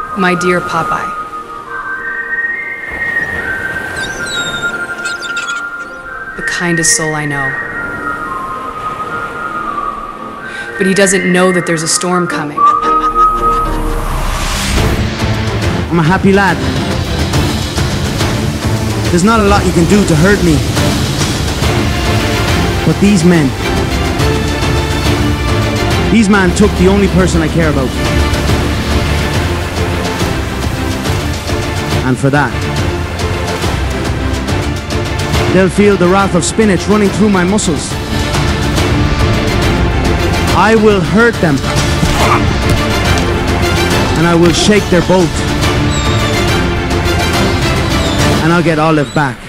My dear Popeye. The kindest soul I know. But he doesn't know that there's a storm coming. I'm a happy lad. There's not a lot you can do to hurt me. But these men took the only person I care about. And for that, they'll feel the wrath of spinach running through my muscles. I will hurt them. And I will shake their boat. And I'll get Olive back.